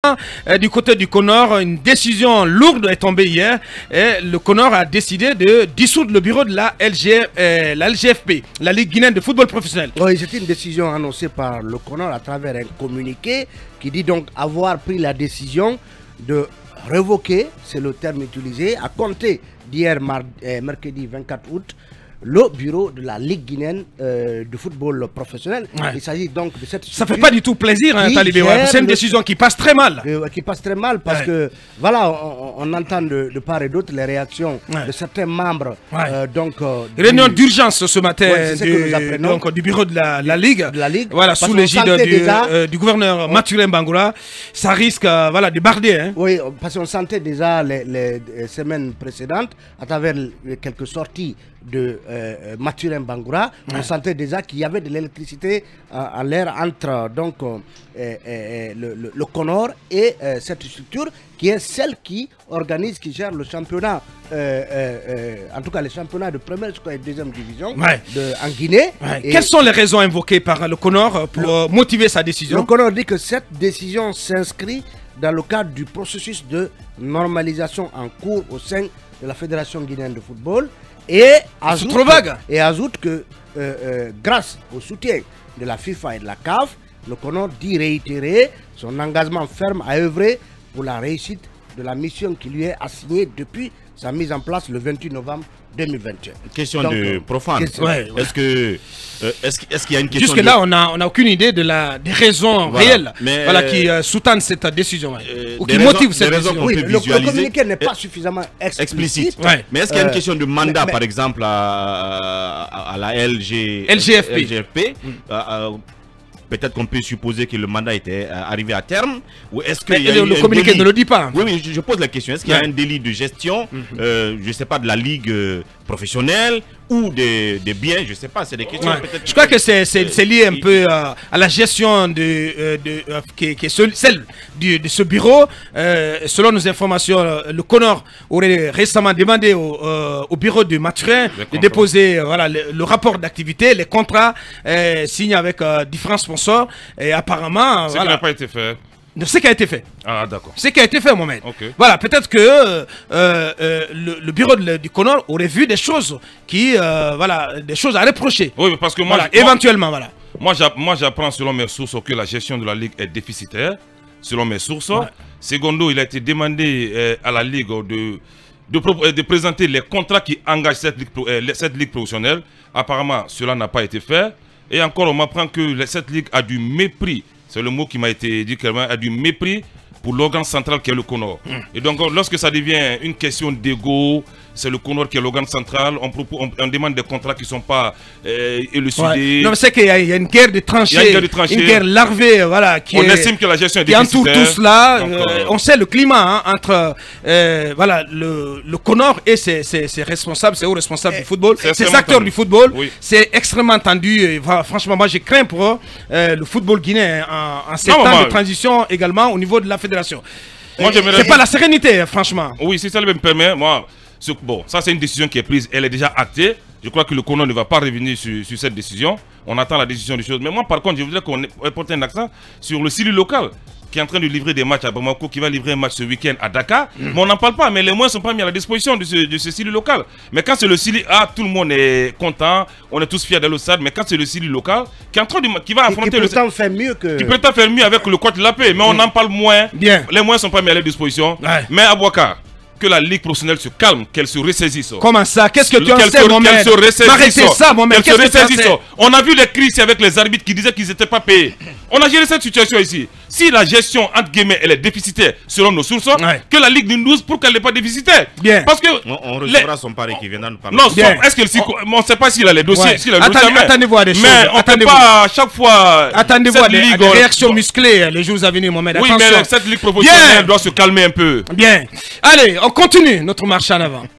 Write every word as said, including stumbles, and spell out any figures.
Euh, du côté du Conor, une décision lourde est tombée hier et le Conor a décidé de dissoudre le bureau de la, L G, euh, la L G F P, la Ligue guinéenne de football professionnel. Oui, c'est une décision annoncée par le Conor à travers un communiqué qui dit donc avoir pris la décision de révoquer, c'est le terme utilisé, à compter d'hier euh, mercredi vingt-quatre août, le bureau de la Ligue guinéenne euh, de football professionnel. Ouais. Il s'agit donc de cette Ça fait pas du tout plaisir, hein, Talibé. Ouais, c'est une le... décision qui passe très mal. Euh, qui passe très mal parce ouais. que, voilà, on, on entend de, de part et d'autre les réactions ouais. de certains membres. Ouais. Euh, donc, euh, réunion du... d'urgence ce matin ouais, du, donc, du bureau de la, la Ligue. De la Ligue. Voilà, parce sous l'égide du, déjà... euh, du gouverneur ouais. Mathurin Bangoura. Ça risque euh, voilà, de barder. Hein. Oui, parce qu'on sentait déjà les, les, les semaines précédentes, à travers les quelques sorties de euh, Mathurin Bangoura, ouais. on sentait déjà qu'il y avait de l'électricité euh, en l'air entre donc, euh, euh, le, le, le Conor et euh, cette structure qui est celle qui organise, qui gère le championnat, euh, euh, euh, en tout cas les championnats de première et deuxième division ouais. de, en Guinée. Ouais. Quelles sont les raisons invoquées par le Conor pour le, motiver sa décision? Le Conor dit que cette décision s'inscrit dans le cadre du processus de normalisation en cours au sein de la Fédération guinéenne de football. Et ajoute, trop vague. et ajoute que euh, euh, grâce au soutien de la FIFA et de la C A F, le Conor dit réitérer son engagement ferme à œuvrer pour la réussite de la mission qui lui est assignée depuis sa mise en place le vingt-huit novembre deux mille vingt et un. Question Donc, de profane. Question, ouais, ouais. Est-ce que euh, est-ce est-ce qu'il y a une question Jusque de... là, on n'a on a aucune idée de la des raisons voilà. réelles, mais voilà, euh, qui euh, sous-tendent cette décision, ouais. euh, ou qui raisons, motivent cette décision. Oui, le, le communiqué n'est pas suffisamment explicite. explicite. Ouais. Mais est-ce qu'il y a une question de mandat, mais, par exemple, à, à, à la L G, L G F P, L G F P mm. euh, euh, peut-être qu'on peut supposer que le mandat était euh, arrivé à terme. Ou est-ce que le, le communiqué ne le dit pas. Oui, oui, je, je pose la question. Est-ce qu'il ouais. y a un délit de gestion, mm-hmm. euh, je ne sais pas, de la ligue euh, professionnelle ou des, des biens, je ne sais pas, c'est des questions. Ouais. Je crois que c'est lié un peu euh, à la gestion de, euh, de, euh, qui, qui est seul, celle du, de ce bureau. Euh, selon nos informations, euh, le Conor aurait récemment demandé au, euh, au bureau de Mathurin de déposer euh, voilà, le, le rapport d'activité, les contrats euh, signés avec euh, différents sponsors. Et apparemment... Ce voilà, qui n'a pas été fait. Ce qui a été fait. Ah, d'accord. Ce qui a été fait, Mohamed. Okay. Voilà, peut-être que euh, euh, le, le bureau de, du Conor aurait vu des choses qui, euh, voilà, des choses à reprocher. Oui, parce que moi, voilà, moi éventuellement, voilà. Moi, j'apprends selon mes sources que la gestion de la Ligue est déficitaire, selon mes sources. Ouais. Secondo, il a été demandé euh, à la Ligue de, de, de présenter les contrats qui engagent cette Ligue, euh, cette ligue professionnelle. Apparemment, cela n'a pas été fait. Et encore, on m'apprend que cette Ligue a du mépris. C'est le mot qui m'a été dit clairement, a du mépris pour l'organe central qui est le Conor. Mm. Et donc, lorsque ça devient une question d'ego, c'est le Conor qui est l'organe central, on, on, on demande des contrats qui ne sont pas euh, élucidés. Ouais. Non, mais c'est qu'il y, y a une guerre de tranchées, une guerre, de tranchées. Une guerre larvée, voilà, qui, on est, estime que la gestion est qui entoure tout cela. Donc, euh, on sait le climat hein, entre euh, voilà, le, le Conor et ses, ses, ses responsables, ses hauts responsables eh, du football, ses acteurs tendu. du football. Oui. C'est extrêmement tendu. Et, voilà, franchement, moi, j'ai craint pour euh, le football guinéen en, en ces temps moi, de transition également au niveau de la fédération. C'est pas la sérénité, franchement. Oui, si ça me permet, moi... Bon, ça c'est une décision qui est prise, elle est déjà actée. Je crois que le Conor ne va pas revenir sur, sur cette décision. On attend la décision des choses. Mais moi par contre, je voudrais qu'on porte un accent sur le C I L local qui est en train de livrer des matchs à Bamako, qui va livrer un match ce week-end à Dakar. Mmh. Mais on n'en parle pas, mais les moyens ne sont pas mis à la disposition de ce, de ce C I L local. Mais quand c'est le C I L, ah, tout le monde est content, on est tous fiers d'aller au stade. Mais quand c'est le C I L local qui est en train de, qui va affronter qui le... Qui faire mieux que... Qui prétend faire mieux avec le coach de la paix. Mais mmh. on en parle moins. Bien. Les moyens ne sont pas mis à la disposition. Ouais. Mais à Bouakar, que la Ligue professionnelle se calme, qu'elle se ressaisisse. Comment ça? Qu'est-ce que tu en sais, Mohamed? Qu'elle se ressaisisse. Arrêtez ça, Mohamed. Qu'elle se ressaisisse. On a vu les crises avec les arbitres qui disaient qu'ils n'étaient pas payés. On a géré cette situation ici. Si la gestion, entre guillemets, elle est déficitaire, selon nos sources, ouais. que la Ligue nous douze pour qu'elle n'est pas déficitaire. Bien. Parce que... On, on recevra les... son pari qui viendra nous parler. Non, est-ce que on ne sait pas s'il a les dossiers. Ouais. A Attendez, attendez voir des choses. Mais on ne peut pas à chaque fois... Attendez voir des, des réactions musclées les jours à venir, Mohamed. Oui, mais cette Ligue professionnelle doit se calmer un peu. Bien. Allez, on continue notre marche en avant.